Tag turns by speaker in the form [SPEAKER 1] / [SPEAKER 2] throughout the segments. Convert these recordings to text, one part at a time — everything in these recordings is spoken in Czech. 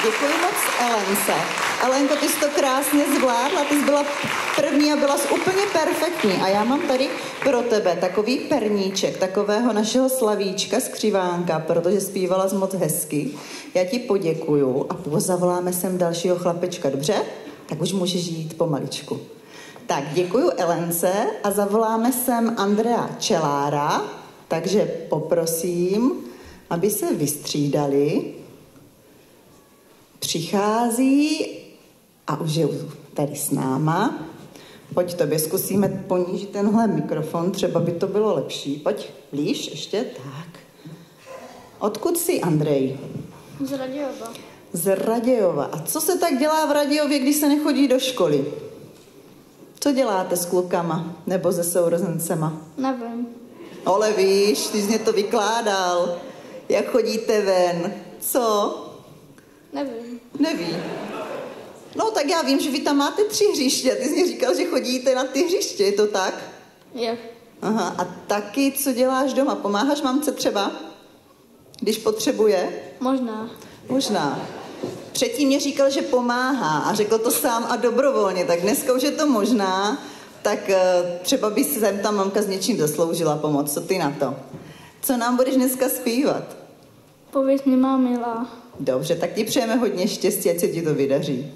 [SPEAKER 1] děkuji moc Elence. Elenko, ty jsi to krásně zvládla, ty jsi byla první a byla jsi úplně perfektní. A já mám tady pro tebe takový perníček, takového našeho Slavíčka z Křivánka, protože zpívala jsi moc hezky. Já ti poděkuju a pozavoláme sem dalšího chlapečka, dobře? Tak už můžeš jít pomaličku. Tak děkuju Elence a zavoláme sem Andrea Čelára, takže poprosím, aby se vystřídali. Přichází a už je tady s náma. Pojď tobě, zkusíme ponížit tenhle mikrofon, třeba by to bylo lepší. Pojď, blíž ještě, tak. Odkud jsi, Andrej?
[SPEAKER 2] Z Radějova.
[SPEAKER 1] Z Radějova. A co se tak dělá v Radějově, když se nechodí do školy? Co děláte s klukama nebo se sourozencema?
[SPEAKER 2] Nevím.
[SPEAKER 1] Ale víš, ty jsi mě to vykládal. Jak chodíte ven? Co?
[SPEAKER 2] Nevím.
[SPEAKER 1] Neví. No tak já vím, že vy tam máte 3 hřiště. Ty jsi mi říkal, že chodíte na ty hřiště, je to tak?
[SPEAKER 2] Je.
[SPEAKER 1] Aha, a taky co děláš doma? Pomáháš mamce třeba? Když potřebuje?
[SPEAKER 2] Možná.
[SPEAKER 1] Možná. Předtím mě říkal, že pomáhá a řekl to sám a dobrovolně, tak dneska už je to možná, tak třeba by si sem ta mamka s něčím zasloužila pomoc. Co ty na to? Co nám budeš dneska zpívat?
[SPEAKER 2] Pověz mi, má milá.
[SPEAKER 1] Dobře, tak ti přejeme hodně štěstí, ať se ti to vydaří.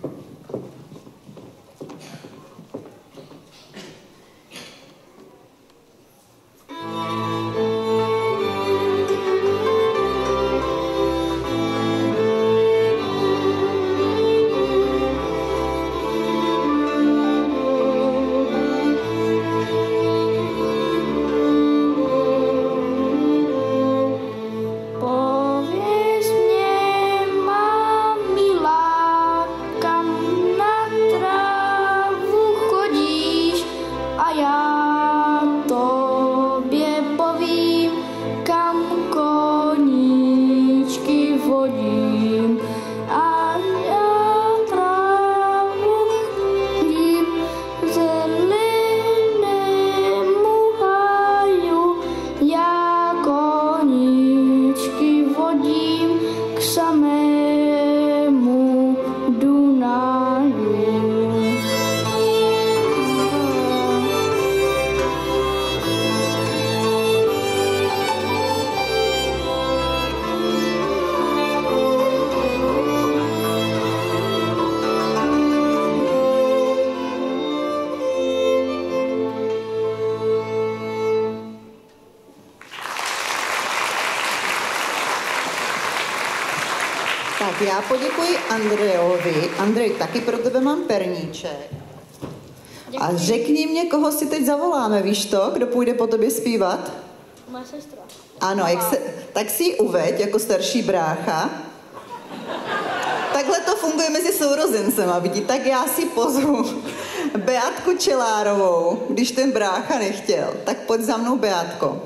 [SPEAKER 1] Tak já poděkuji Andrejovi. Andrej, taky pro tebe mám perníček. Děkuji. A řekni mě, koho si teď zavoláme, víš to? Kdo půjde po tobě zpívat?
[SPEAKER 2] Moje sestra.
[SPEAKER 1] Ano, tak si ji uveď jako starší brácha. Takhle to funguje mezi sourozencema, vidí? Tak já si pozvu Beatku Čelárovou, když ten brácha nechtěl. Tak pojď za mnou, Beatko.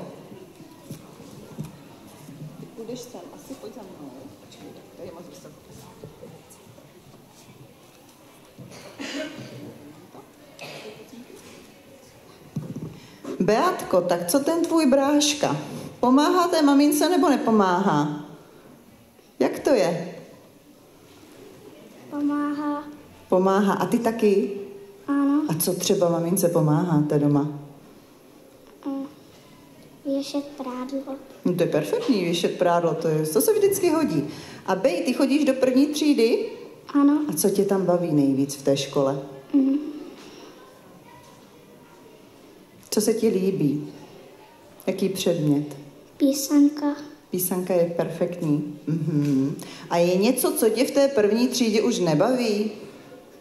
[SPEAKER 1] Půjdeš sem, asi pojď za mnou. Počkej, tady moc vysoko. Beatko, tak co ten tvůj bráška? Pomáhá té mamince nebo nepomáhá? Jak to je?
[SPEAKER 2] Pomáhá.
[SPEAKER 1] Pomáhá. A ty taky?
[SPEAKER 2] Ano.
[SPEAKER 1] A co třeba mamince pomáháte doma?
[SPEAKER 2] Věšet prádlo.
[SPEAKER 1] No to je perfektní, věšet prádlo, to se vždycky hodí. A Bej, ty chodíš do 1. třídy?
[SPEAKER 2] Ano.
[SPEAKER 1] A co tě tam baví nejvíc v té škole? Co se ti líbí? Jaký předmět?
[SPEAKER 2] Písanka.
[SPEAKER 1] Písanka je perfektní. A je něco, co tě v té 1. třídě už nebaví?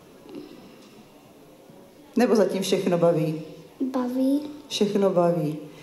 [SPEAKER 1] Nebo zatím všechno baví?
[SPEAKER 2] Baví.
[SPEAKER 1] Všechno baví.